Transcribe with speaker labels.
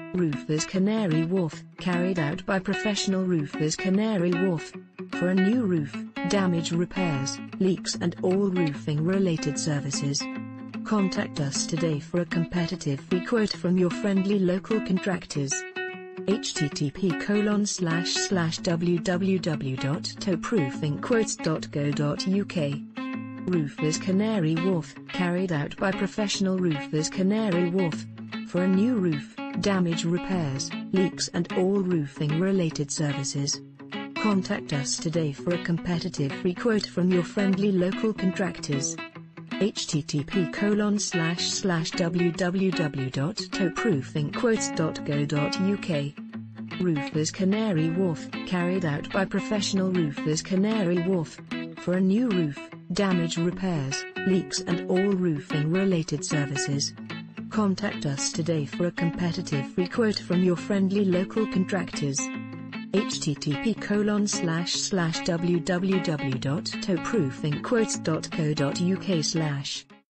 Speaker 1: Roofers Canary Wharf, carried out by professional roofers Canary Wharf. For a new roof, damage repairs, leaks and all roofing related services. Contact us today for a competitive free quote from your friendly local contractors. http://www.toproofingquotes.co.uk. Roofers Canary Wharf, carried out by professional roofers Canary Wharf. For a new roof, damage repairs, leaks and all roofing related services. Contact us today for a competitive free quote from your friendly local contractors. http://www.toproofingquotes.co.uk. Roofers Canary Wharf, carried out by professional roofers Canary Wharf. For a new roof, damage repairs, leaks and all roofing related services. Contact us today for a competitive free quote from your friendly local contractors. http://www.toproofingquotes.co.uk/